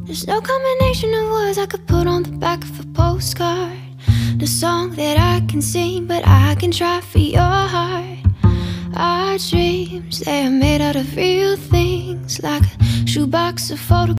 There's no combination of words I could put on the back of a postcard. The song that I can sing, but I can try for your heart. Our dreams, they are made out of real things, like a shoebox of photographs